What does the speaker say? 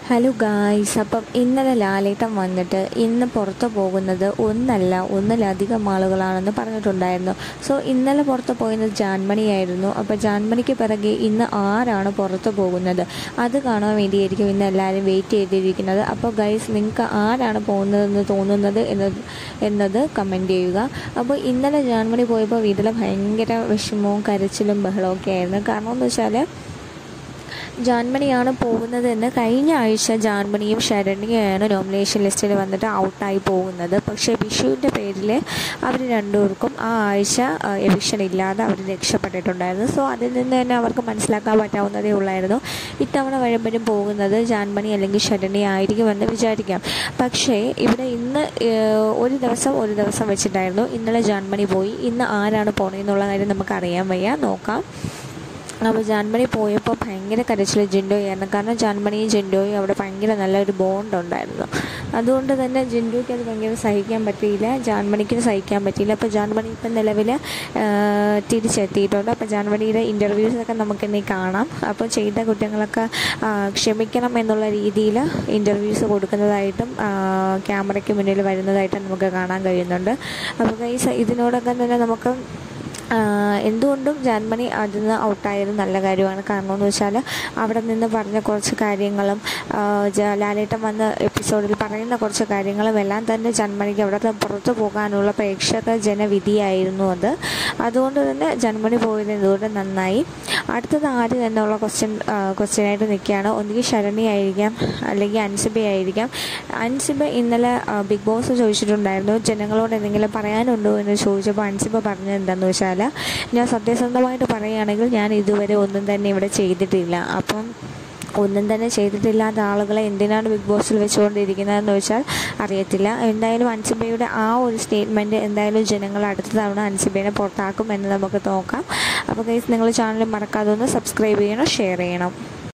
Hello guys, അപ്പം ഇന്നലെ ലാലേട്ടൻ വന്നിട്ട് ഇന്ന് പുറത്ത് പോകുന്നത് ഒന്നിലധികം ആളുകളാണെന്ന് പറഞ്ഞിട്ടുണ്ടായിരുന്നു. സോ ഇന്നലെ പുറത്ത് പോയത് ജാൻമണിയായിരുന്നു. അപ്പോൾ ജാൻമണിക്ക് പിറകെ ഇന്ന് ആരാണ് പുറത്ത് പോകുന്നത് അത് കാണാൻ വേണ്ടിയായിരിക്കും ഇന്ന് എല്ലാവരും വെയിറ്റ് ചെയ്തിരിക്കുന്നത്. അപ്പോൾ ഗൈസ്, നിങ്ങൾക്ക് ആരാണ് പോകുന്നതെന്ന് തോന്നുന്നത് എന്നത് കമൻറ്റ് ചെയ്യുക. അപ്പോൾ ഇന്നലെ ജാൻമണി പോയപ്പോൾ വീട്ടിൽ ഭയങ്കര വിഷമവും കരച്ചിലും ബഹളമൊക്കെ ആയിരുന്നു. കാരണം എന്ന് വെച്ചാൽ ജാൻമണിയാണ് പോകുന്നതെന്ന് കഴിഞ്ഞ ആഴ്ച ജാൻമണിയും ശരണ്യയാണ് നോമിനേഷൻ ലിസ്റ്റിൽ വന്നിട്ട് ഔട്ടായി പോകുന്നത്. പക്ഷേ വിഷുവിൻ്റെ പേരിൽ അവർ രണ്ടുപേർക്കും ആ ആഴ്ച എവിക്ഷൻ ഇല്ലാതെ അവർ രക്ഷപ്പെട്ടിട്ടുണ്ടായിരുന്നു. സോ അതിൽ നിന്ന് തന്നെ അവർക്ക് മനസ്സിലാക്കാൻ പറ്റാവുന്നതേ ഉള്ളായിരുന്നു ഇത്തവണ വരുമ്പോഴും പോകുന്നത് ജാൻമണി അല്ലെങ്കിൽ ശരണ്യ ആയിരിക്കുമെന്ന് വിചാരിക്കാം. പക്ഷേ ഇവിടെ ഇന്ന് ഒരു ദിവസം വെച്ചിട്ടായിരുന്നു. ഇന്നലെ ജാൻമണി പോയി, ഇന്ന് ആരാണ് പോണതെന്നുള്ള കാര്യം നമുക്കറിയാൻ വയ്യ, നോക്കാം. അപ്പോൾ ജാൻമണി പോയപ്പോൾ ഭയങ്കര കരച്ചിൽ ജിൻഡോയായിരുന്നു. കാരണം ജാൻമണിയും ജിൻഡോയും അവിടെ ഭയങ്കര നല്ലൊരു ബോണ്ട് ഉണ്ടായിരുന്നു. അതുകൊണ്ട് തന്നെ ജിൻഡോയ്ക്ക് അത് ഭയങ്കര സഹിക്കാൻ പറ്റിയില്ല, ജാൻമണിക്ക് സഹിക്കാൻ പറ്റിയില്ല. അപ്പോൾ ജാൻമണി ഇപ്പം നിലവിൽ തിരിച്ചെത്തിയിട്ടുണ്ട്. അപ്പോൾ ജാൻമണിയുടെ ഇൻ്റർവ്യൂസൊക്കെ നമുക്കിനി കാണാം. അപ്പോൾ ചെയ്ത കുറ്റങ്ങളൊക്കെ ക്ഷമിക്കണം എന്നുള്ള രീതിയിൽ ഇൻ്റർവ്യൂസ് കൊടുക്കുന്നതായിട്ടും ക്യാമറയ്ക്ക് മുന്നിൽ വരുന്നതായിട്ടും നമുക്ക് കാണാൻ കഴിയുന്നുണ്ട്. അപ്പോൾ ഗൈസ്, ഇതിനോടൊക്കെ തന്നെ നമുക്ക് എന്തുകൊണ്ടും ജാൻമണി അതിൽ നിന്ന് ഔട്ടായത് നല്ല കാര്യമാണ്. കാരണം എന്ന് വെച്ചാൽ അവിടെ നിന്ന് പറഞ്ഞ കുറച്ച് കാര്യങ്ങളും ലാലേട്ടൻ വന്ന എപ്പിസോഡിൽ പറയുന്ന കുറച്ച് കാര്യങ്ങളും എല്ലാം തന്നെ ജാൻമണിക്ക് അവിടെ പുറത്തു പോകാനുള്ള പ്രേക്ഷക ജനവിധിയായിരുന്നു അത്. അതുകൊണ്ട് തന്നെ ജാൻമണി പോയത് എന്തുകൊണ്ട് നന്നായി. അടുത്തത് ആര് എന്നുള്ള ക്വസ്റ്റ്യനായിട്ട് നിൽക്കുകയാണ്. ഒന്നുകിൽ ശരണ്യ ആയിരിക്കാം, അല്ലെങ്കിൽ അൻസിബയായിരിക്കാം. അൻസിബ ഇന്നലെ ബിഗ് ബോസ് ചോദിച്ചിട്ടുണ്ടായിരുന്നു ജനങ്ങളോട് എന്തെങ്കിലും പറയാനുണ്ടോ എന്ന് ചോദിച്ചപ്പോൾ അൻസിബ പറഞ്ഞത് എന്താണെന്ന് വെച്ചാൽ, ഞാൻ സത്യസന്ധമായിട്ട് പറയുകയാണെങ്കിൽ ഞാൻ ഇതുവരെ ഒന്നും തന്നെ ഇവിടെ ചെയ്തിട്ടില്ല. അപ്പം ഒന്നും തന്നെ ചെയ്തിട്ടില്ലാത്ത ആളുകളെ എന്തിനാണ് ബിഗ് ബോസിൽ വെച്ചുകൊണ്ടിരിക്കുന്നതെന്ന് വെച്ചാൽ അറിയത്തില്ല. എന്തായാലും അൻസിബയുടെ ആ ഒരു സ്റ്റേറ്റ്മെൻറ്റ് എന്തായാലും ജനങ്ങൾ അടുത്ത തവണ അൻസിബയെ പുറത്താക്കും എന്ന് നമുക്ക് നോക്കാം. അപ്പോൾ ഗൈസ്, നിങ്ങൾ ചാനൽ മറക്കാതെ ഒന്ന് സബ്സ്ക്രൈബ് ചെയ്യണം, ഷെയർ ചെയ്യണം.